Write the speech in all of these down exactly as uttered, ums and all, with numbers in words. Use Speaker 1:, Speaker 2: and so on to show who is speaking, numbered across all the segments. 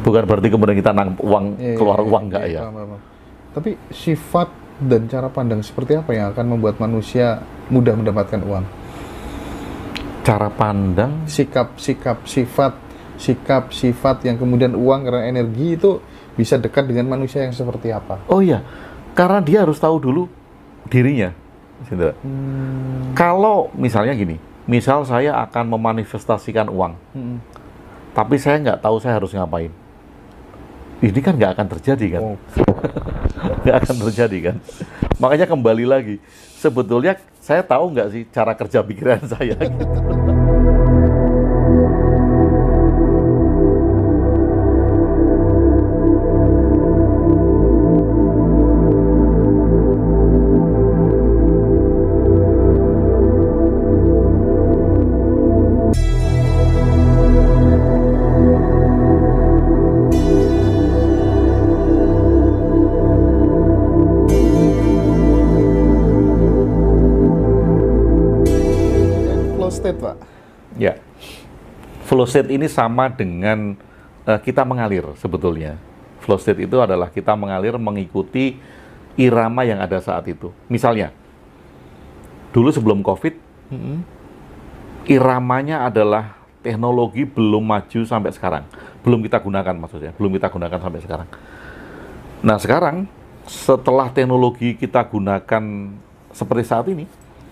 Speaker 1: Bukan berarti kemudian kita nangkep uang,
Speaker 2: Iya,
Speaker 1: keluar
Speaker 2: iya,
Speaker 1: uang,
Speaker 2: iya,
Speaker 1: enggak
Speaker 2: iya,
Speaker 1: ya.
Speaker 2: paham, paham. Tapi sifat dan cara pandang seperti apa yang akan membuat manusia mudah mendapatkan uang?
Speaker 1: Cara pandang,
Speaker 2: Sikap, sikap, sifat, sikap, sifat yang kemudian uang karena energi itu bisa dekat dengan manusia yang seperti apa?
Speaker 1: oh iya, karena dia harus tahu dulu dirinya. Gitu.
Speaker 2: Hmm.
Speaker 1: Kalau misalnya gini, misal saya akan memanifestasikan uang,
Speaker 2: Hmm.
Speaker 1: tapi saya nggak tahu saya harus ngapain. Ini kan nggak akan terjadi kan?
Speaker 2: Oh.
Speaker 1: Nggak akan terjadi kan? Makanya kembali lagi, sebetulnya saya tahu nggak sih cara kerja pikiran saya gitu.
Speaker 2: Flow state, Pak.
Speaker 1: Ya, flow state ini sama dengan uh, kita mengalir sebetulnya. Flow state itu adalah kita mengalir mengikuti irama yang ada saat itu. Misalnya, dulu sebelum COVID,
Speaker 2: Hmm.
Speaker 1: iramanya adalah teknologi belum maju sampai sekarang. Belum kita gunakan maksudnya, belum kita gunakan sampai sekarang. Nah sekarang, setelah teknologi kita gunakan seperti saat ini,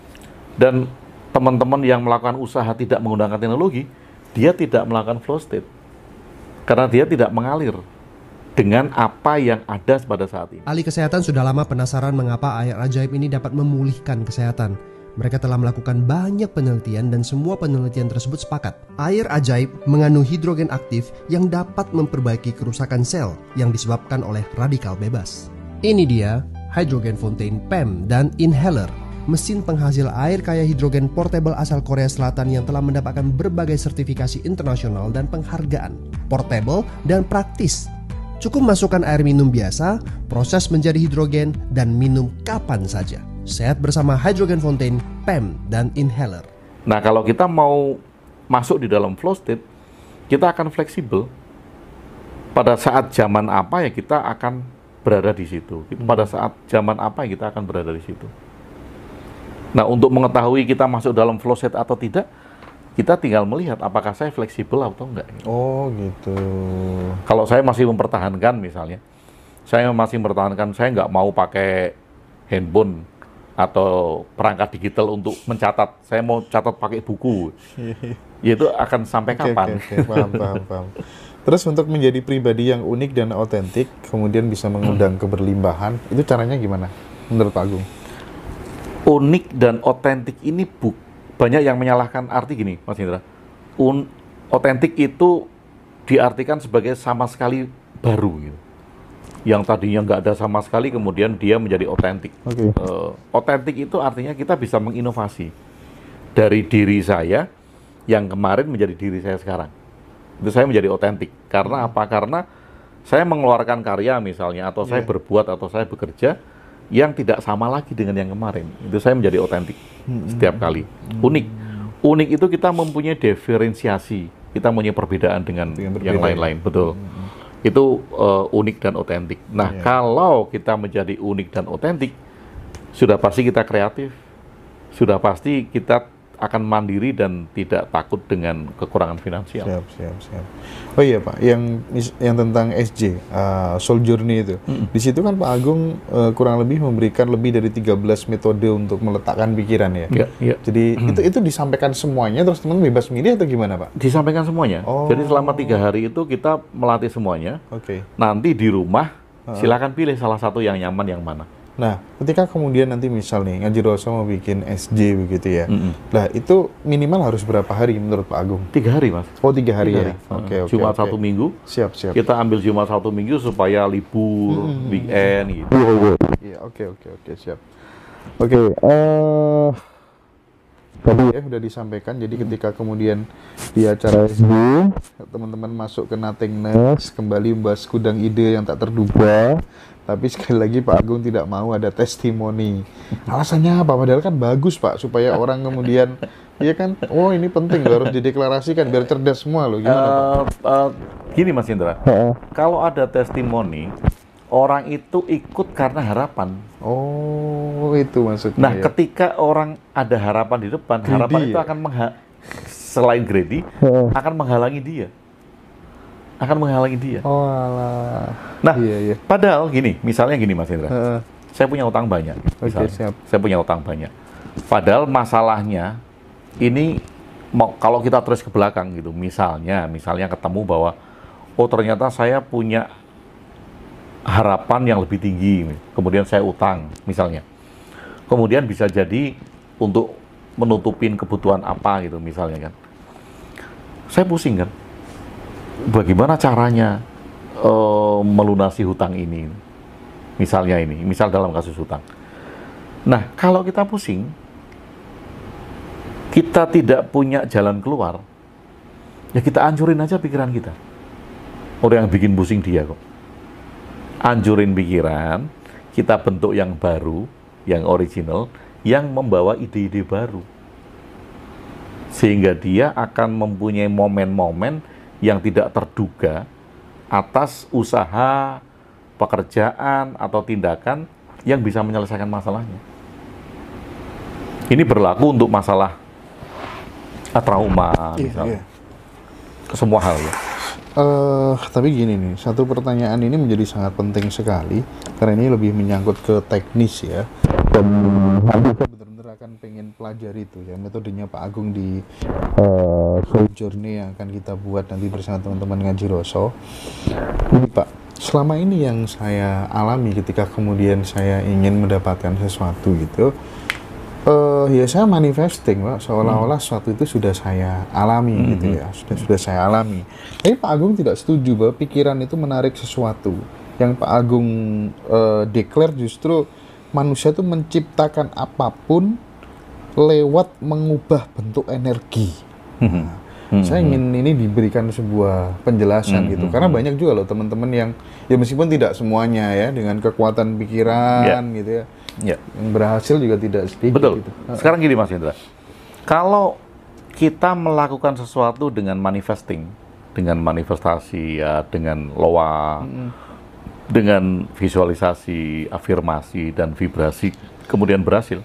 Speaker 1: dan teman-teman yang melakukan usaha tidak menggunakan teknologi, dia tidak melakukan flow state. Karena dia tidak mengalir dengan apa yang ada pada saat ini.
Speaker 3: Ahli kesehatan sudah lama penasaran mengapa air ajaib ini dapat memulihkan kesehatan. Mereka telah melakukan banyak penelitian dan semua penelitian tersebut sepakat. Air ajaib mengandung hidrogen aktif yang dapat memperbaiki kerusakan sel yang disebabkan oleh radikal bebas. Ini dia Hydrogen Fountain P E M dan Inhaler, mesin penghasil air kaya hidrogen portable asal Korea Selatan yang telah mendapatkan berbagai sertifikasi internasional dan penghargaan. Portable dan praktis. Cukup masukkan air minum biasa, proses menjadi hidrogen, dan minum kapan saja. Sehat bersama Hydrogen Fountain, P E M, dan Inhaler.
Speaker 1: Nah, kalau kita mau masuk di dalam flow state, kita akan fleksibel. Pada saat zaman apa ya kita akan berada di situ. Pada saat zaman apa ya kita akan berada di situ. Nah, untuk mengetahui kita masuk dalam flow state atau tidak, kita tinggal melihat apakah saya fleksibel atau enggak.
Speaker 2: Oh gitu.
Speaker 1: Kalau saya masih mempertahankan misalnya, saya masih mempertahankan, saya nggak mau pakai handphone atau perangkat digital untuk mencatat, saya mau catat pakai buku, ya itu akan sampai
Speaker 2: Oke,
Speaker 1: kapan?
Speaker 2: oke, oke. Paham, paham, paham. Terus untuk menjadi pribadi yang unik dan otentik, kemudian bisa mengundang keberlimpahan, itu caranya gimana menurut Pak Agung?
Speaker 1: Unik dan otentik ini bu, banyak yang menyalahkan arti gini, Mas Indra. Un, otentik itu diartikan sebagai sama sekali baru gitu. Yang tadinya nggak ada sama sekali, kemudian dia menjadi otentik.
Speaker 2: Oke.
Speaker 1: Uh, otentik itu artinya kita bisa menginovasi dari diri saya yang kemarin menjadi diri saya sekarang. Itu saya menjadi otentik. Karena apa? Karena saya mengeluarkan karya misalnya, atau saya
Speaker 2: Yeah.
Speaker 1: berbuat, atau saya bekerja yang tidak sama lagi dengan yang kemarin. Itu saya menjadi otentik setiap kali. Unik. Unik itu kita mempunyai diferensiasi. Kita mempunyai perbedaan dengan,
Speaker 2: Dengan
Speaker 1: yang
Speaker 2: berbeda,
Speaker 1: lain-lain. Betul. Itu uh, unik dan otentik. Nah,
Speaker 2: Iya.
Speaker 1: kalau kita menjadi unik dan otentik, sudah pasti kita kreatif, sudah pasti kita akan mandiri dan tidak takut dengan kekurangan finansial.
Speaker 2: Siap, siap, siap. Oh iya Pak, yang yang tentang S J, uh, Soul Journey itu,
Speaker 1: Mm-mm.
Speaker 2: di situ kan Pak Agung uh, kurang lebih memberikan lebih dari tiga belas metode untuk meletakkan pikiran ya.
Speaker 1: Iya, iya.
Speaker 2: Jadi itu itu disampaikan semuanya, terus teman bebas milih atau gimana Pak?
Speaker 1: Disampaikan semuanya.
Speaker 2: Oh.
Speaker 1: Jadi selama tiga hari itu kita melatih semuanya.
Speaker 2: Oke.
Speaker 1: Nanti di rumah
Speaker 2: Uh-uh.
Speaker 1: silakan pilih salah satu yang nyaman yang mana.
Speaker 2: Nah, ketika kemudian nanti misal nih Ngaji Rosa mau bikin S J begitu ya,
Speaker 1: Mm-mm.
Speaker 2: nah itu minimal harus berapa hari menurut Pak Agung?
Speaker 1: Tiga hari, Mas.
Speaker 2: Oh tiga hari
Speaker 1: Tiga
Speaker 2: ya.
Speaker 1: hari.
Speaker 2: Oke
Speaker 1: Uh,
Speaker 2: oke.
Speaker 1: Jumat
Speaker 2: oke.
Speaker 1: satu minggu.
Speaker 2: Siap siap.
Speaker 1: Kita ambil Jumat satu minggu supaya libur,
Speaker 2: Mm-mm.
Speaker 1: weekend gitu.
Speaker 2: Iya oke oke oke siap. Oke. eh tadi ya sudah disampaikan. Jadi ketika kemudian di acara S J teman-teman masuk ke nothingness, kembali membahas gudang ide yang tak terduga. Tapi sekali lagi Pak Agung tidak mau ada testimoni. Alasannya apa? Padahal kan bagus Pak, supaya orang kemudian, iya kan, oh ini penting loh, harus dideklarasikan biar cerdas semua loh. Gimana Pak?
Speaker 1: Uh, uh, Gini Mas Indra, kalau ada testimoni, orang itu ikut karena harapan.
Speaker 2: Oh, itu maksudnya.
Speaker 1: Nah,
Speaker 2: ya.
Speaker 1: ketika orang ada harapan di depan,
Speaker 2: Greedy,
Speaker 1: harapan
Speaker 2: ya?
Speaker 1: itu akan mengha selain greedy, akan menghalangi dia. Akan menghalangi dia.
Speaker 2: Oh, alah.
Speaker 1: Nah,
Speaker 2: iya, iya.
Speaker 1: padahal gini, misalnya gini Mas Indra.
Speaker 2: Heeh.
Speaker 1: Saya punya utang banyak.
Speaker 2: Oke,
Speaker 1: Misalnya,
Speaker 2: siap.
Speaker 1: Saya punya utang banyak. Padahal masalahnya ini mau kalau kita terus ke belakang gitu, misalnya, misalnya ketemu bahwa oh ternyata saya punya harapan yang lebih tinggi, kemudian saya utang, misalnya. Kemudian bisa jadi untuk menutupin kebutuhan apa gitu, misalnya kan. Saya pusing kan, bagaimana caranya uh, melunasi hutang ini, misalnya ini, misal dalam kasus hutang. Nah, kalau kita pusing, kita tidak punya jalan keluar, ya kita ancurin aja pikiran kita. Orang yang bikin pusing dia kok. Ancurin pikiran, kita bentuk yang baru, yang original, yang membawa ide-ide baru. Sehingga dia akan mempunyai momen-momen yang tidak terduga atas usaha, pekerjaan, atau tindakan yang bisa menyelesaikan masalahnya. Ini berlaku untuk masalah trauma,
Speaker 2: Iya,
Speaker 1: misalnya.
Speaker 2: iya.
Speaker 1: Ke semua hal ya.
Speaker 2: Eh, tapi gini nih, satu pertanyaan ini menjadi sangat penting sekali karena ini lebih menyangkut ke teknis ya. Dan nanti saya benar-benar akan pengen pelajari itu ya metodenya Pak Agung di uh, soul journey yang akan kita buat nanti bersama teman-teman ngaji Roso. Ini Pak, selama ini yang saya alami ketika kemudian saya ingin mendapatkan sesuatu gitu, Uh, ya saya manifesting Pak, seolah-olah sesuatu itu sudah saya alami hmm. gitu ya, sudah sudah saya alami. Tapi Pak Agung tidak setuju bahwa pikiran itu menarik sesuatu. Yang Pak Agung uh, declare justru manusia itu menciptakan apapun lewat mengubah bentuk energi.
Speaker 1: Hmm.
Speaker 2: Nah,
Speaker 1: hmm.
Speaker 2: saya ingin ini diberikan sebuah penjelasan hmm. gitu, karena banyak juga loh teman-teman yang ya meskipun tidak semuanya ya dengan kekuatan pikiran yeah. gitu ya.
Speaker 1: Ya.
Speaker 2: Yang berhasil juga tidak sedikit.
Speaker 1: Betul.
Speaker 2: Gitu.
Speaker 1: Sekarang gini Mas Indra, kalau kita melakukan sesuatu dengan manifesting, dengan manifestasi ya, dengan loa, mm-hmm. dengan visualisasi, afirmasi dan vibrasi, kemudian berhasil,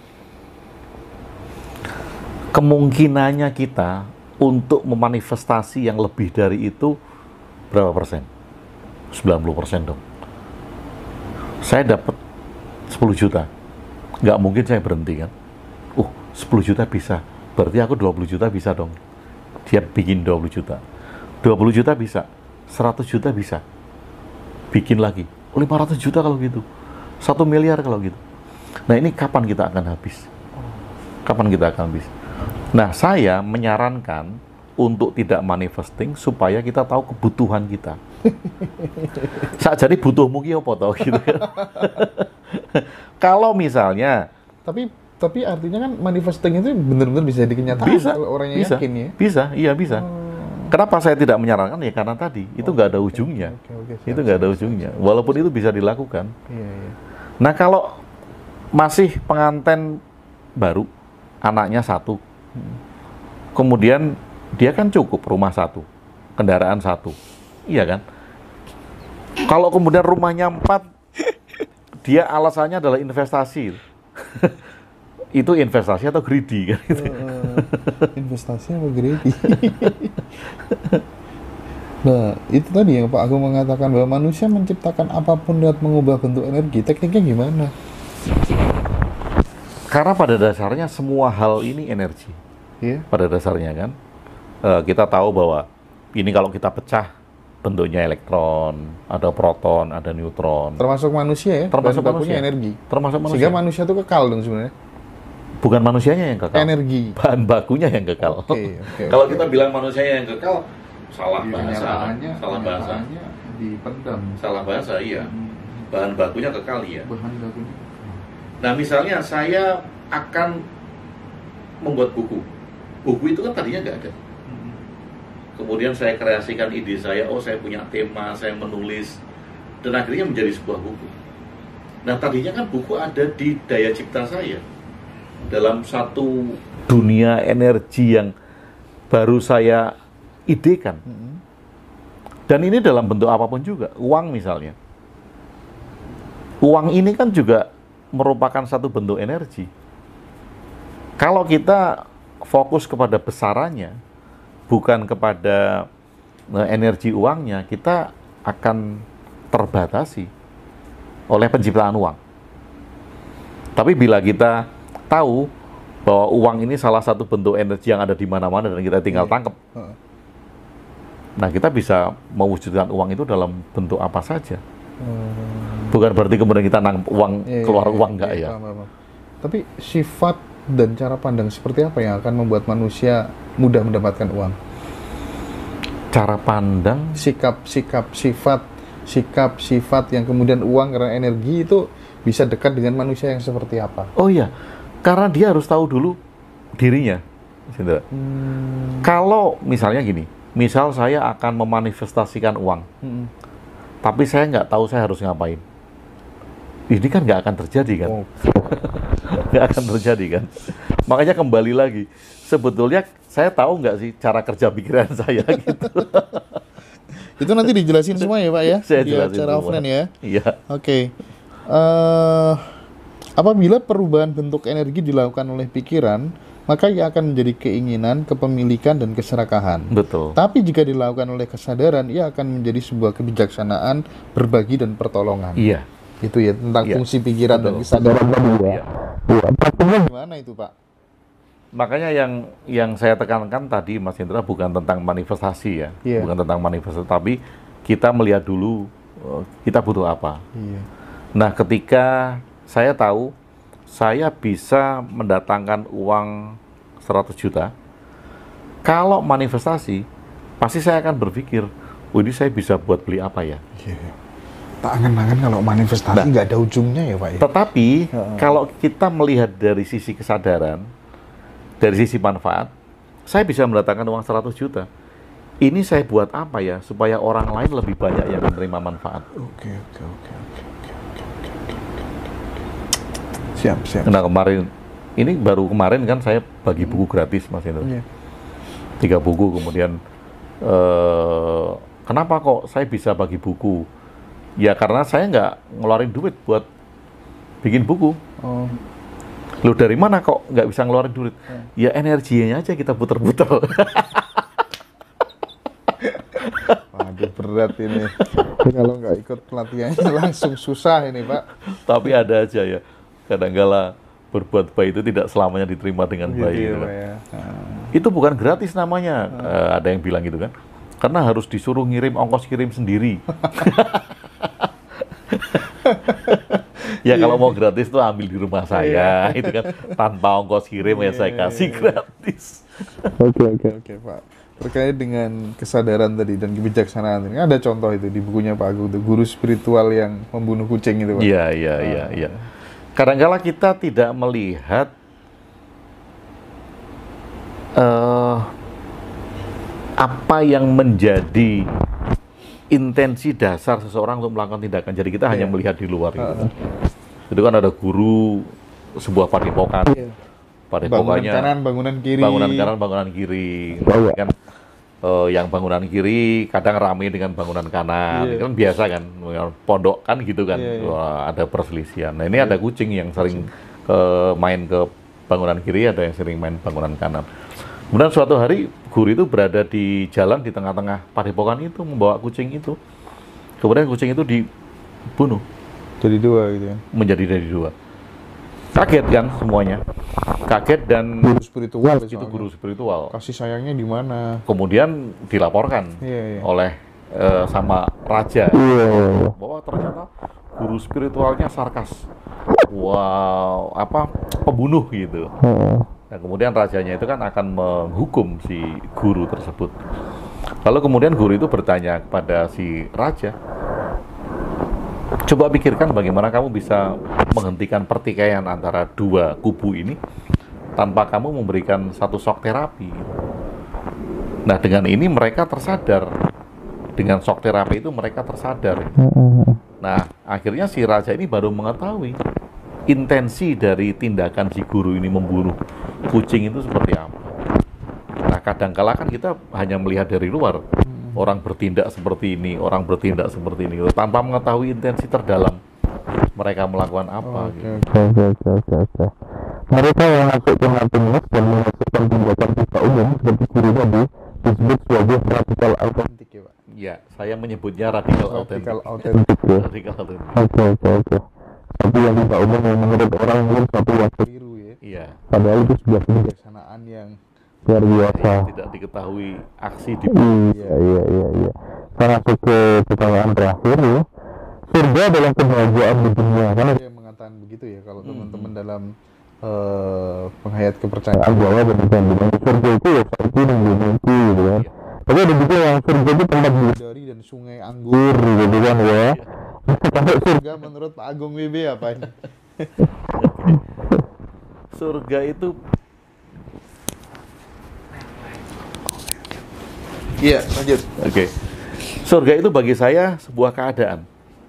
Speaker 1: kemungkinannya kita untuk memanifestasi yang lebih dari itu berapa persen? sembilan puluh persen dong. Saya dapat sepuluh juta. Nggak mungkin saya berhenti kan. Uh, sepuluh juta bisa. Berarti aku dua puluh juta bisa dong. Dia bikin dua puluh juta. dua puluh juta bisa. seratus juta bisa. Bikin lagi. lima ratus juta kalau gitu. satu miliar kalau gitu. Nah, ini kapan kita akan habis? Kapan kita akan habis? Nah, saya menyarankan untuk tidak manifesting supaya kita tahu kebutuhan kita. Saat jadi butuhmu ki apa tau gitu. Kalau misalnya,
Speaker 2: tapi tapi artinya kan manifesting itu benar-benar bisa dikenyatakan
Speaker 1: bisa,
Speaker 2: kalau orangnya
Speaker 1: bisa,
Speaker 2: yakin ya.
Speaker 1: Bisa, iya bisa.
Speaker 2: Hmm.
Speaker 1: Kenapa saya tidak menyarankan ya karena tadi itu nggak ada ujungnya.
Speaker 2: Okay, okay, siap,
Speaker 1: itu nggak ada ujungnya. Walaupun itu bisa dilakukan.
Speaker 2: Iya, iya.
Speaker 1: Nah kalau masih pengantin baru, anaknya satu, hmm. kemudian dia kan cukup rumah satu, kendaraan satu, iya kan? Kalau kemudian rumahnya empat, dia alasannya adalah investasi. Itu investasi atau greedy kan?
Speaker 2: Uh, investasi atau greedy? Nah, itu tadi yang Pak Agung mengatakan bahwa manusia menciptakan apapun lewat mengubah bentuk energi. Tekniknya gimana?
Speaker 1: Karena pada dasarnya semua hal ini energi.
Speaker 2: Yeah.
Speaker 1: Pada dasarnya kan, uh, kita tahu bahwa ini kalau kita pecah bentuknya elektron, ada proton, ada neutron.
Speaker 2: Termasuk manusia ya?
Speaker 1: Termasuk
Speaker 2: bahan
Speaker 1: manusia.
Speaker 2: energi.
Speaker 1: Termasuk manusia.
Speaker 2: Sehingga manusia itu kekal dong sebenarnya.
Speaker 1: Bukan manusianya yang kekal.
Speaker 2: Energi.
Speaker 1: Bahan bakunya yang kekal.
Speaker 2: Okay, okay,
Speaker 1: Kalau
Speaker 2: okay.
Speaker 1: kita bilang manusianya yang kekal, salah
Speaker 2: Di
Speaker 1: bahasa. Salah bahasa.
Speaker 2: Dipendam.
Speaker 1: Salah bahasa, iya. Bahan bakunya kekal, iya.
Speaker 2: Bahan bakunya.
Speaker 1: Nah, misalnya saya akan membuat buku. Buku itu kan tadinya nggak ada. Kemudian saya kreasikan ide saya, oh saya punya tema, saya menulis, dan akhirnya menjadi sebuah buku. Nah tadinya kan buku ada di daya cipta saya, dalam satu dunia energi yang baru saya idekan. Dan ini dalam bentuk apapun juga, uang misalnya. Uang ini kan juga merupakan satu bentuk energi. Kalau kita fokus kepada besarannya, bukan kepada energi uangnya, kita akan terbatasi oleh penciptaan uang. Tapi bila kita tahu bahwa uang ini salah satu bentuk energi yang ada di mana-mana dan kita tinggal tangkap, nah kita bisa mewujudkan uang itu dalam bentuk apa saja. Bukan berarti kemudian kita nangkep uang, keluar uang, enggak ya.
Speaker 2: Tapi sifat dan cara pandang seperti apa yang akan membuat manusia mudah mendapatkan uang?
Speaker 1: Cara pandang,
Speaker 2: sikap, sikap, sifat, sikap, sifat yang kemudian uang karena energi itu bisa dekat dengan manusia yang seperti apa?
Speaker 1: Oh iya, karena dia harus tahu dulu dirinya. Hmm. Kalau misalnya gini, misal saya akan memanifestasikan uang, hmm. tapi saya nggak tahu saya harus ngapain. Ini kan nggak akan terjadi kan? Oh. Nggak akan terjadi kan? Makanya kembali lagi, sebetulnya saya tahu nggak sih cara kerja pikiran saya gitu.
Speaker 2: Itu nanti dijelasin semua ya Pak ya?
Speaker 1: Saya jelasin
Speaker 2: secara offline ya?
Speaker 1: Iya.
Speaker 2: Oke. Okay. Uh, apabila perubahan bentuk energi dilakukan oleh pikiran, maka ia akan menjadi keinginan, kepemilikan, dan keserakahan.
Speaker 1: Betul.
Speaker 2: Tapi jika dilakukan oleh kesadaran, ia akan menjadi sebuah kebijaksanaan, berbagi, dan pertolongan.
Speaker 1: Iya.
Speaker 2: Itu ya, tentang
Speaker 1: iya.
Speaker 2: fungsi pikiran
Speaker 1: Betul.
Speaker 2: dan kesadaran.
Speaker 1: Iya.
Speaker 2: Iya. Praktiknya gimana itu Pak?
Speaker 1: Makanya yang yang saya tekankan tadi Mas Indra bukan tentang manifestasi ya, yeah. bukan tentang manifestasi, tapi kita melihat dulu uh, kita butuh apa. Yeah. Nah, ketika saya tahu saya bisa mendatangkan uang seratus juta, kalau manifestasi pasti saya akan berpikir, oh ini saya bisa buat beli apa ya?
Speaker 2: Yeah. Tak angan-angan kalau manifestasi nggak nah, ada ujungnya ya Pak ya?
Speaker 1: Tetapi uh-uh. kalau kita melihat dari sisi kesadaran, dari sisi manfaat, saya bisa mendatangkan uang seratus juta. Ini saya buat apa ya supaya orang lain lebih banyak yang menerima manfaat.
Speaker 2: Oke, oke, oke, oke, oke, oke, oke. Siap, siap.
Speaker 1: Nah kemarin, ini baru kemarin kan saya bagi buku gratis Mas Indra. Yeah. Tiga buku kemudian, eh, kenapa kok saya bisa bagi buku? Ya karena saya nggak ngeluarin duit buat bikin buku. Oh. Loh dari mana kok nggak bisa ngeluarin duit? Hmm. Ya energinya aja kita puter-puter.
Speaker 2: Waduh berat ini. Kalau nggak ikut pelatihannya langsung susah ini Pak.
Speaker 1: Tapi ada aja ya. Kadang-kala berbuat baik itu tidak selamanya diterima dengan
Speaker 2: gitu
Speaker 1: baik.
Speaker 2: Ya,
Speaker 1: gitu.
Speaker 2: ya. Hmm.
Speaker 1: Itu bukan gratis namanya. Hmm. Uh, ada yang bilang gitu kan. Karena harus disuruh ngirim ongkos kirim sendiri. Ya kalau mau gratis tuh ambil di rumah saya, itu kan tanpa ongkos kirim ya saya kasih gratis.
Speaker 2: Oke oke oke Pak. Terkait dengan kesadaran tadi dan kebijaksanaan ini ada contoh itu di bukunya Pak Agung, itu guru spiritual yang membunuh kucing itu Pak.
Speaker 1: Iya iya iya. Iya. Kadang-kala kita tidak melihat uh, apa yang menjadi intensi dasar seseorang untuk melakukan tindakan. Jadi kita yeah. hanya melihat di luar itu. Uh, itu kan ada guru sebuah padepokan. Yeah. Padepokannya
Speaker 2: bangunan kanan, bangunan kiri.
Speaker 1: Bangunan kanan, bangunan kiri. Oh, yeah. Kan uh, yang bangunan kiri kadang ramai dengan bangunan kanan. Yeah. Kan biasa kan, pondok kan gitu kan. Yeah, yeah. Wah, ada perselisihan. Nah, ini yeah. ada kucing yang sering uh, main ke bangunan kiri, ada yang sering main bangunan kanan. Kemudian suatu hari guru itu berada di jalan di tengah-tengah padepokan itu membawa kucing itu. Kemudian kucing itu dibunuh.
Speaker 2: Jadi dua gitu ya?
Speaker 1: Menjadi dari dua. Kaget kan semuanya. Kaget dan
Speaker 2: guru spiritual
Speaker 1: itu soalnya. Guru spiritual.
Speaker 2: Kasih sayangnya di mana?
Speaker 1: Kemudian dilaporkan yeah, yeah. oleh uh, sama raja yeah. bahwa ternyata guru spiritualnya sarkas. Wow, apa pembunuh gitu. Uh. Nah, kemudian rajanya itu kan akan menghukum si guru tersebut. Lalu kemudian guru itu bertanya kepada si raja, coba pikirkan bagaimana kamu bisa menghentikan pertikaian antara dua kubu ini tanpa kamu memberikan satu shock terapi. Nah, dengan ini mereka tersadar. Dengan shock terapi itu mereka tersadar. Nah, akhirnya si raja ini baru mengetahui intensi dari tindakan si guru ini membunuh kucing itu seperti apa. Nah, kadangkala kan kita hanya melihat dari luar. orang bertindak seperti ini, orang bertindak seperti ini, tanpa mengetahui intensi terdalam mereka melakukan apa.
Speaker 2: Oke,
Speaker 1: gitu.
Speaker 2: oke, oke, oke, oke, oke. Mereka yang masuk ke nothingness dan menghasilkan tindakan kita umum seperti ciri tadi disebut sebagai radikal autentik ya Pak?
Speaker 1: Ya, saya menyebutnya radikal autentik.
Speaker 2: Radikal autentik ya.
Speaker 1: Radikal autentik.
Speaker 2: Oke, oke, oke. Tapi yang kita umum yang menurut orang mungkin satu yang keliru ya.
Speaker 1: Iya.
Speaker 2: Padahal itu sudah kebijaksanaan yang luar biasa.
Speaker 1: Tidak diketahui aksi di
Speaker 2: Iya, iya, iya, iya. Saya masuk ke pertanyaan terakhir ya. Surga adalah kebahagiaan di dunia. Karena dia mengatakan begitu ya, kalau teman-teman dalam uh, penghayat kepercayaan Jawa dan di mana surga itu ya seperti yang dimiliki gitu kan. Tapi ada juga yang surga itu tempat bidadari dan sungai anggur gitu kan ya. Kalau surga menurut Pak Agung W B apa ini?
Speaker 1: surga itu
Speaker 2: Iya, lanjut.
Speaker 1: Oke. Surga itu bagi saya sebuah keadaan.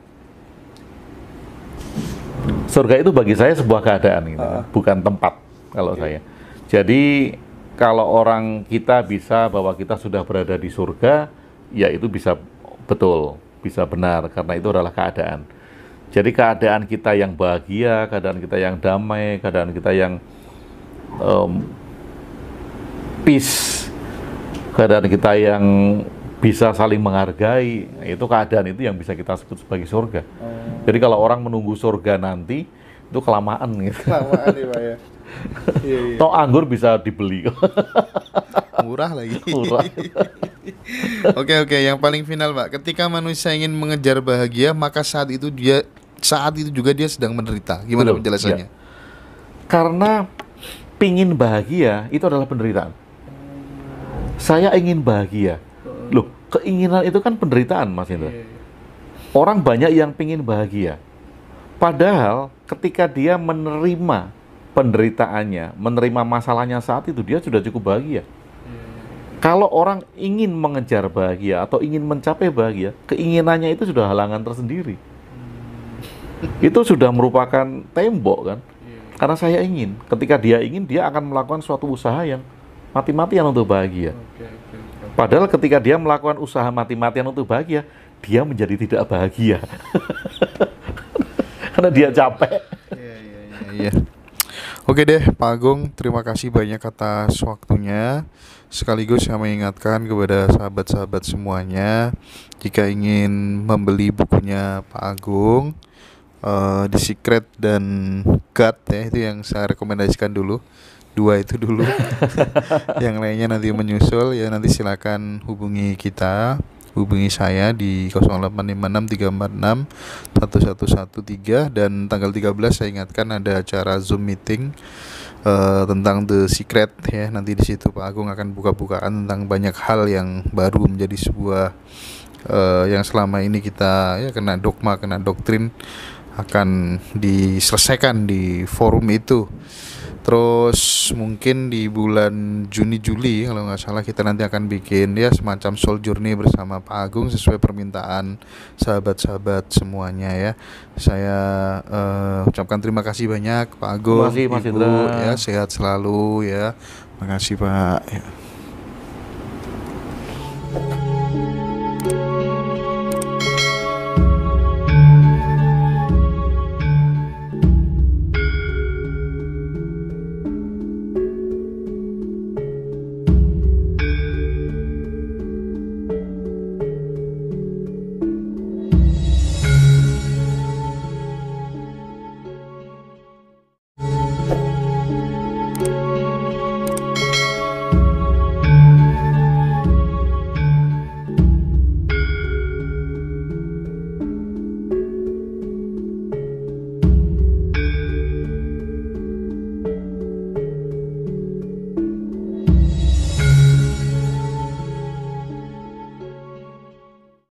Speaker 1: Surga itu bagi saya sebuah keadaan gitu,
Speaker 2: Uh.
Speaker 1: bukan tempat kalau saya. Jadi kalau orang kita bisa bahwa kita sudah berada di surga, ya itu bisa betul, bisa benar karena itu adalah keadaan. Jadi keadaan kita yang bahagia, keadaan kita yang damai, keadaan kita yang um, peace, keadaan kita yang bisa saling menghargai, itu keadaan itu yang bisa kita sebut sebagai surga. Oh. Jadi kalau orang menunggu surga nanti, itu kelamaan gitu.
Speaker 2: Kelamaan ya Pak ya. Iya, iya.
Speaker 1: Toh anggur bisa dibeli.
Speaker 2: Murah lagi.
Speaker 1: Murah.
Speaker 2: Oke oke, yang paling final Pak, ketika manusia ingin mengejar bahagia, maka saat itu dia saat itu juga dia sedang menderita. Gimana
Speaker 1: Betul,
Speaker 2: penjelasannya?
Speaker 1: ya. Karena pingin bahagia itu adalah penderitaan. Saya ingin bahagia. Loh, keinginan itu kan penderitaan, Mas Indra. Orang banyak yang pingin bahagia. Padahal ketika dia menerima penderitaannya, menerima masalahnya saat itu, dia sudah cukup bahagia. Kalau orang ingin mengejar bahagia atau ingin mencapai bahagia, keinginannya itu sudah halangan tersendiri. Itu sudah merupakan tembok kan? Karena saya ingin. Ketika dia ingin, dia akan melakukan suatu usaha yang mati-matian untuk bahagia. Padahal ketika dia melakukan usaha mati-matian untuk bahagia, dia menjadi tidak bahagia. Karena dia capek.
Speaker 2: Iya, iya, iya, iya. Oke deh, Pak Agung, terima kasih banyak atas waktunya. Sekaligus saya mengingatkan kepada sahabat-sahabat semuanya, jika ingin membeli bukunya Pak Agung, uh, The Secret dan God ya, itu yang saya rekomendasikan dulu. Dua itu dulu. Yang lainnya nanti menyusul ya, nanti silakan hubungi kita, hubungi saya di nol delapan lima enam tiga empat enam satu satu satu tiga, dan tanggal tiga belas saya ingatkan ada acara Zoom meeting uh, tentang The Secret ya. Nanti di situ Pak Agung akan buka-bukaan tentang banyak hal yang baru menjadi sebuah uh, yang selama ini kita ya kena dogma, kena doktrin akan diselesaikan di forum itu. Terus mungkin di bulan Juni Juli kalau nggak salah kita nanti akan bikin ya semacam soul journey bersama Pak Agung sesuai permintaan sahabat-sahabat semuanya ya. Saya uh, ucapkan terima kasih banyak Pak Agung,
Speaker 1: Terima kasih, Mas
Speaker 2: Ibu
Speaker 1: Indra.
Speaker 2: ya, sehat selalu ya. Makasih Pak. Ya.